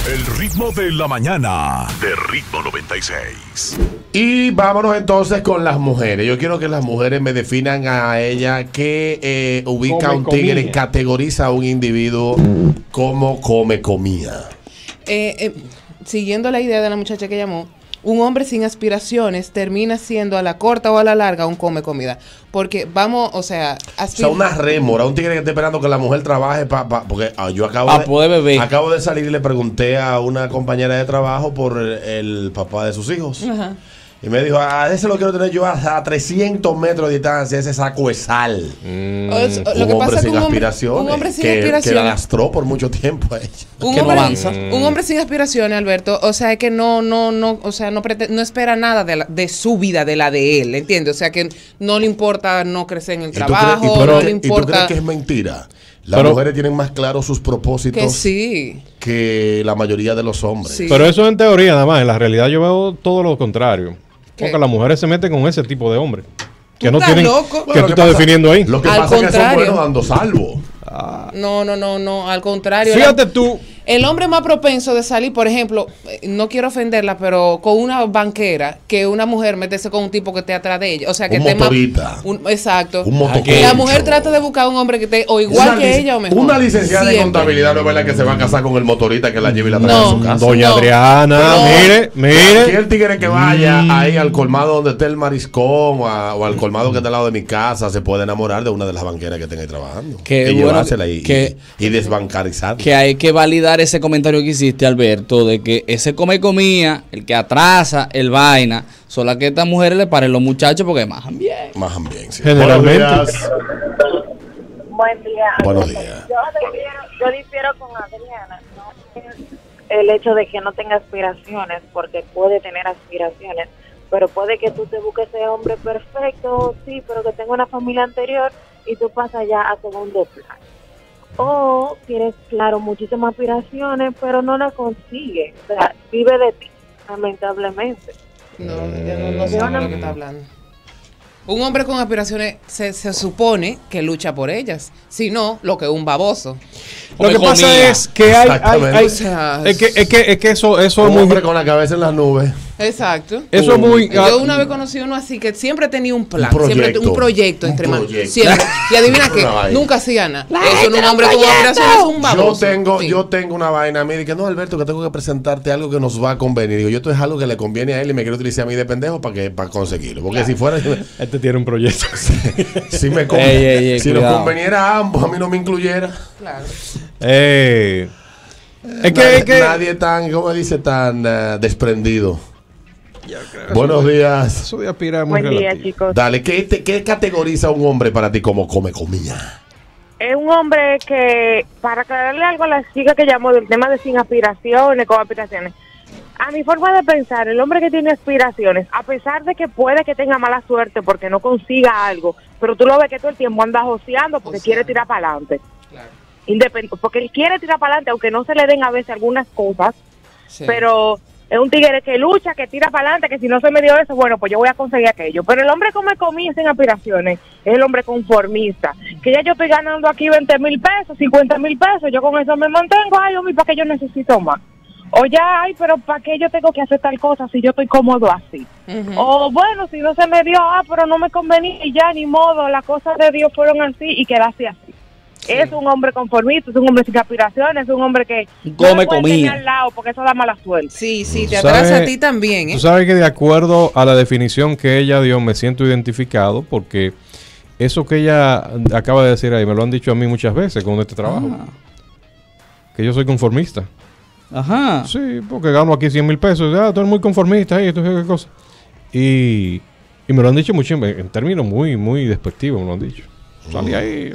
El ritmo de la mañana de Ritmo 96. Y vámonos entonces con las mujeres. Yo quiero que las mujeres me definan a ella qué ubica a un tigre, categoriza a un individuo como come comida. Siguiendo la idea de la muchacha que llamó, un hombre sin aspiraciones termina siendo a la corta o a la larga un come comida. Porque vamos, o sea, una rémora, un tigre que está esperando que la mujer trabaje porque yo acabo de salir y le pregunté a una compañera de trabajo por el papá de sus hijos. Ajá. Y me dijo, ese lo quiero tener yo a 300 metros de distancia, ese saco de sal. Lo que pasa es que un hombre sin aspiraciones. Que la lastró por mucho tiempo a ella. Un hombre sin aspiraciones, Alberto, o sea, que no espera nada de su vida, de la de él, ¿entiendes? O sea, que no le importa no crecer en el trabajo, no le importa. ¿Y tú crees que es mentira? Las mujeres tienen más claros sus propósitos que la mayoría de los hombres. Sí. Pero eso en teoría nada más, en la realidad yo veo todo lo contrario. Porque las mujeres se meten con ese tipo de hombres que no tienen loco. Que tú estás definiendo ahí. Lo que pasa es que son buenos dando salvo. No, al contrario. Fíjate tú. El hombre más propenso de salir, por ejemplo, no quiero ofenderla, pero con una banquera, que una mujer meterse con un tipo que esté atrás de ella. O sea, que esté más. Exacto. Un que la mujer trata de buscar un hombre que esté o igual que ella o mejor. Una licenciada de contabilidad no es verdad que se va a casar con el motorista que la lleve y la trae a su casa. Doña Adriana, mire. Aquí el tigre que vaya ahí al colmado donde esté el mariscón o al colmado que está al lado de mi casa se puede enamorar de una de las banqueras que estén ahí trabajando. Y llevársela y desbancarizarla. Que hay que validar ese comentario que hiciste, Alberto, de que ese come comida, el que atrasa, el vaina, son las que estas mujeres le paren los muchachos porque majan bien. Majan bien, sí. Generalmente. Buen día. Buenos días. Yo difiero con Adriana, ¿no? El hecho de que no tenga aspiraciones, porque puede tener aspiraciones, pero puede que tú te busques ese hombre perfecto, sí, pero que tenga una familia anterior y tú pasas ya a segundo plano. O tienes, claro, muchísimas aspiraciones, pero no las consigues. O sea, vive de ti, lamentablemente. No sé de lo que está hablando. Un hombre con aspiraciones se supone que lucha por ellas. Si no, lo que es un baboso. Lo que pasa es que es que eso es un hombre con la cabeza en las nubes. Exacto. Eso es muy. Yo una vez conocí uno así que siempre tenía un plan, un proyecto entre manos. Siempre. Y adivina qué, nunca hacía nada. Eso en un hombre con aspiraciones es un baboso. Yo tengo una vaina a mí de que no, Alberto, que tengo que presentarte algo que nos va a convenir. Digo, yo esto es algo que le conviene a él y me quiero utilizar a mí de pendejo para conseguirlo. Porque si fuera. Este tiene un proyecto. Si me conviene. Si nos conveniera a ambos, a mí no me incluyera. Claro. Es que nadie tan, ¿cómo dice? Tan desprendido. Buenos días. Eso de aspirar muy relativo. Buen día, chicos. Dale, ¿qué categoriza un hombre para ti como come comida? Es un hombre que, para aclararle algo a la chica que llamó del tema de sin aspiraciones, con aspiraciones, a mi forma de pensar, el hombre que tiene aspiraciones, a pesar de que puede que tenga mala suerte porque no consiga algo, pero tú lo ves que todo el tiempo anda joseando porque quiere tirar para adelante. Claro. Porque él quiere tirar para adelante, aunque no se le den a veces algunas cosas, pero es un tigre que lucha, que tira para adelante, que si no se me dio eso, bueno, pues yo voy a conseguir aquello. Pero el hombre que come comida sin aspiraciones es el hombre conformista, que ya yo estoy ganando aquí 20,000 pesos, 50,000 pesos, yo con eso me mantengo, ay, hombre, ¿para qué yo necesito más? O ya, ay, pero ¿para qué yo tengo que hacer tal cosa si yo estoy cómodo así? O bueno, si no se me dio, pero no me convenía y ya, ni modo, las cosas de Dios fueron así y quedaste así. Sí. Es un hombre conformista, es un hombre sin aspiraciones, es un hombre que come comida al lado porque eso da mala suerte. Sí, te atrasa a ti también, ¿eh? Tú sabes que de acuerdo a la definición que ella dio, me siento identificado porque eso que ella acaba de decir ahí, me lo han dicho a mí muchas veces con este trabajo. Que yo soy conformista. Ajá. Sí, porque gano aquí 100,000 pesos. Tú eres muy conformista y esto qué cosa. Y me lo han dicho mucho en términos muy, muy despectivos, me lo han dicho. Salí ahí.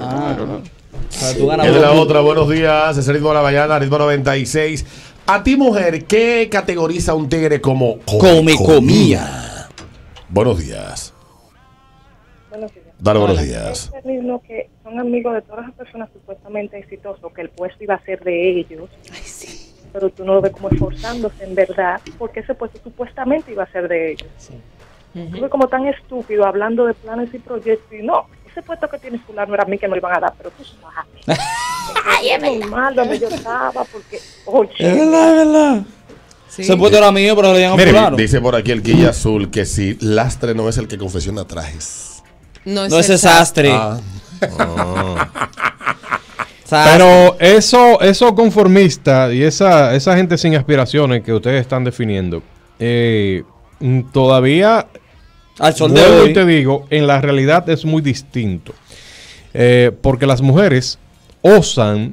Es de la otra, buenos días. Es el ritmo de la mañana, ritmo 96. A ti, mujer, ¿qué categoriza un tigre como come comida? Buenos días. Buenos días. Dale, buenos días. Es mismo que son amigos de todas las personas supuestamente exitosos, que el puesto iba a ser de ellos. Ay, sí. Pero tú no lo ves como esforzándose en verdad, porque ese puesto supuestamente iba a ser de ellos. Sí. Tú ves como tan estúpido hablando de planes y proyectos y no, ese puesto que tienes fulano era a mí que me lo iban a dar, pero tú sabes. Ay, es normal donde yo estaba, porque, oye. Es verdad. Sí. Ese puesto era mío, pero le dieron a fulano. Dice por aquí el Guilla Azul que si lastre no es el que confesiona trajes. No es sastre. Pero eso conformista y esa gente sin aspiraciones que ustedes están definiendo, todavía, al sol de hoy, te digo, en la realidad es muy distinto. Porque las mujeres osan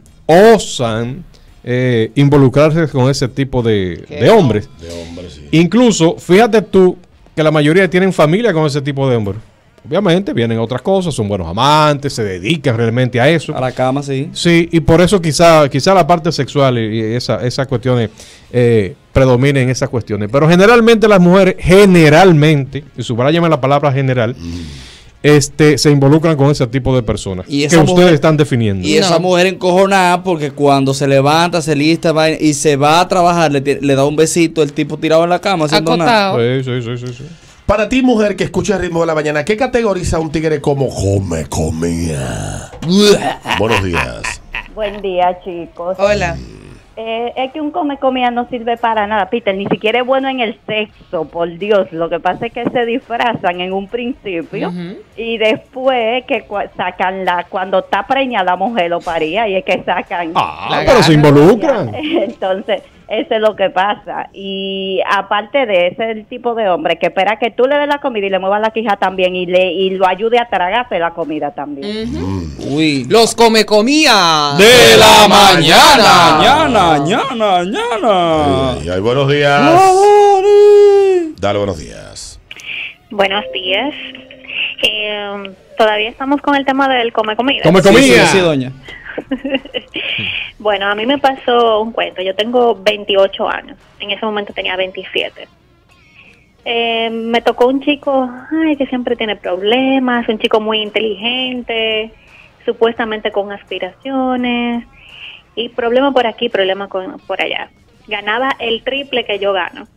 involucrarse con ese tipo de hombres. Sí. Incluso, fíjate tú que la mayoría tienen familia con ese tipo de hombres. Obviamente vienen otras cosas, son buenos amantes, se dedican realmente a eso. A la cama, sí. Sí, y por eso quizá la parte sexual y esas cuestiones predominen en esas cuestiones. Pero generalmente las mujeres, y subrayame la palabra general, se involucran con ese tipo de personas y que ustedes están definiendo. Y esa mujer encojonada porque cuando se levanta, se lista y se va a trabajar, le da un besito el tipo tirado en la cama haciendo nada. Sí. Para ti, mujer que escucha el ritmo de la mañana, ¿qué categoriza un tigre como come comía? Buenos días. Buen día, chicos. Hola. Es que un come comida no sirve para nada, Peter, ni siquiera es bueno en el sexo, por Dios. Lo que pasa es que se disfrazan en un principio y después que sacan cuando está preñada la mujer lo paría y es que sacan pero se involucran. Entonces, eso es lo que pasa. Y aparte de ese, el tipo de hombre que espera que tú le des la comida y le muevas la quija también y lo ayude a tragarse la comida también. Uy, los come comía de la mañana. Ay, buenos días. Dale, buenos días. Buenos días. Todavía estamos con el tema del come comida. Come comida. Sí, doña. Bueno, a mí me pasó un cuento. Yo tengo 28 años. En ese momento tenía 27. Me tocó un chico que siempre tiene problemas, un chico muy inteligente, supuestamente con aspiraciones, y problema por aquí, problema por allá. Ganaba el triple que yo gano.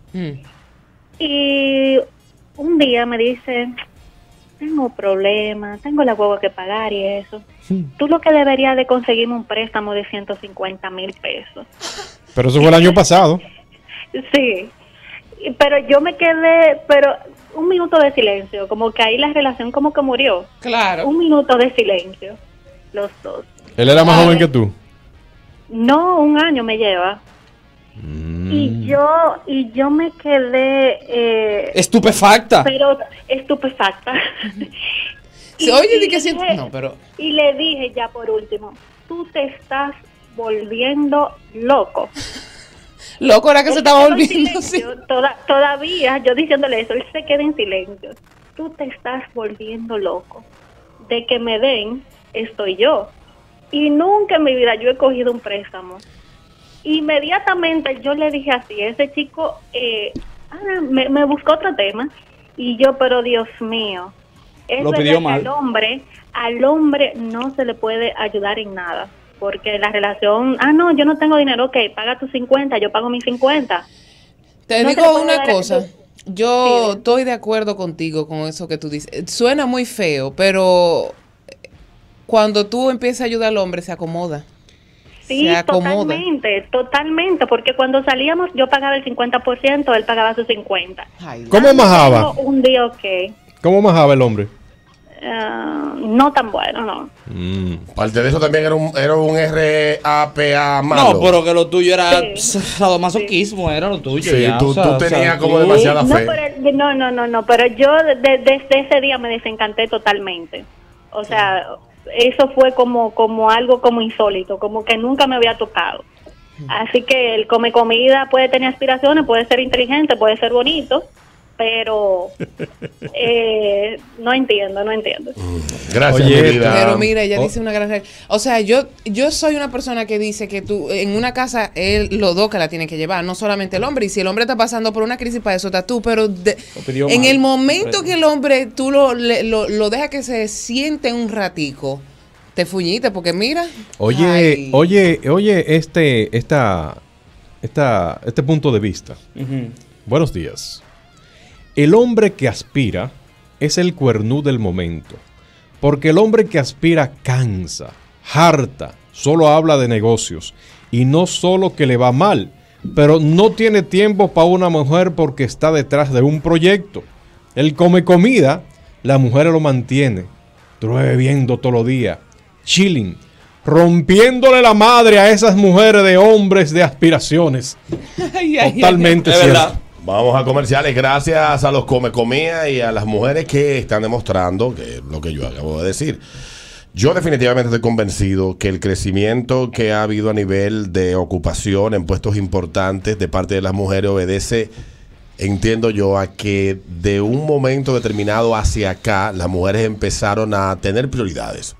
Y un día me dice, tengo problemas, tengo la guagua que pagar y eso. Tú lo que deberías de conseguirme un préstamo de 150,000 pesos. Pero eso fue el año pasado. Sí, pero yo me quedé, un minuto de silencio, como que ahí la relación como que murió. Claro. Un minuto de silencio, los dos. ¿Él era más joven que tú? No, 1 año me lleva. Y yo me quedé estupefacta. Pero estupefacta. Oye, di que siento. No, pero. Y le dije ya por último, tú te estás volviendo loco. Loco era que se estaba volviendo. Sí. Todavía yo diciéndole eso, él se queda en silencio. Tú te estás volviendo loco. De que me den, estoy yo. Y nunca en mi vida yo he cogido un préstamo. Inmediatamente yo le dije así, ese chico me buscó otro tema y yo, pero Dios mío, lo pidió mal. Al hombre no se le puede ayudar en nada, porque la relación, no, yo no tengo dinero, ok, paga tus 50, yo pago mis 50. Te digo una cosa, yo estoy de acuerdo contigo con eso que tú dices, suena muy feo, pero cuando tú empiezas a ayudar al hombre se acomoda. Sí, totalmente, porque cuando salíamos yo pagaba el 50%, él pagaba sus 50%. ¿Cómo majaba? Un día, ok. ¿Cómo majaba el hombre? No tan bueno, no. Parte de eso también era un RAPA malo. No, pero que lo tuyo era sadomasoquismo, era lo tuyo. Sí, ya, tú tenías como demasiada fe. No, pero yo desde ese día me desencanté totalmente. O sea, eso fue como algo como insólito, como que nunca me había tocado. Así que el come comida puede tener aspiraciones, puede ser inteligente, puede ser bonito, pero no entiendo. Gracias, mi vida. Pero mira, ella dice una gran regla. O sea, yo soy una persona que dice que tú, en una casa, los dos que la tienen que llevar, no solamente el hombre. Y si el hombre está pasando por una crisis, para eso estás tú. Pero en el momento que el hombre, tú lo dejas que se siente un ratico, te fuñiste, porque mira. Oye, este punto de vista. Buenos días. El hombre que aspira es el cuernú del momento. Porque el hombre que aspira cansa, harta, solo habla de negocios. Y no solo que le va mal, pero no tiene tiempo para una mujer porque está detrás de un proyecto. Él come comida, la mujer lo mantiene, bebiendo todos los días, chilling, rompiéndole la madre a esas mujeres de hombres de aspiraciones. Totalmente cierto. Verdad. Vamos a comerciales. Gracias a los comecomía y a las mujeres que están demostrando que lo que yo acabo de decir. Yo definitivamente estoy convencido que el crecimiento que ha habido a nivel de ocupación en puestos importantes de parte de las mujeres obedece, entiendo yo, a que de un momento determinado hacia acá las mujeres empezaron a tener prioridades.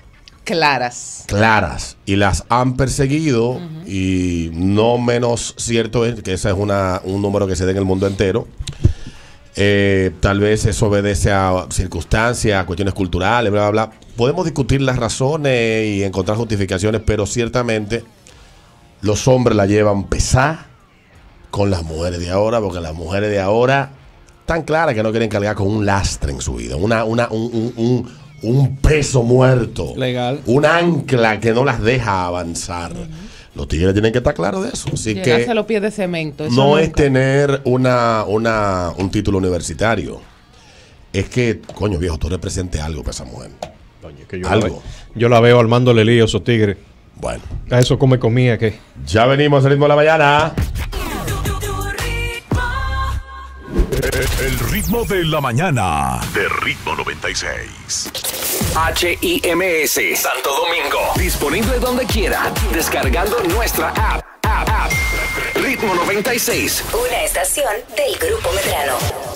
Claras. Y las han perseguido. Y no menos cierto es que ese es un número que se da en el mundo entero. Tal vez eso obedece a circunstancias, a cuestiones culturales, bla, bla, bla. Podemos discutir las razones y encontrar justificaciones, pero ciertamente los hombres la llevan pesada con las mujeres de ahora, porque las mujeres de ahora están claras que no quieren cargar con un lastre en su vida, un peso muerto, legal, un ancla que no las deja avanzar. Los tigres tienen que estar claros de eso. Así llegarse a los pies de cemento. No nunca es tener un título universitario. Es que, coño viejo, tú representes algo para esa mujer. Coño, que yo la veo armándole lío a esos tigres. Bueno. A eso comía que. Ya venimos al ritmo de la mañana. El ritmo de la mañana de Ritmo 96. HIMS Santo Domingo. Disponible donde quiera. Descargando nuestra app. Ritmo 96. Una estación del Grupo Medrano.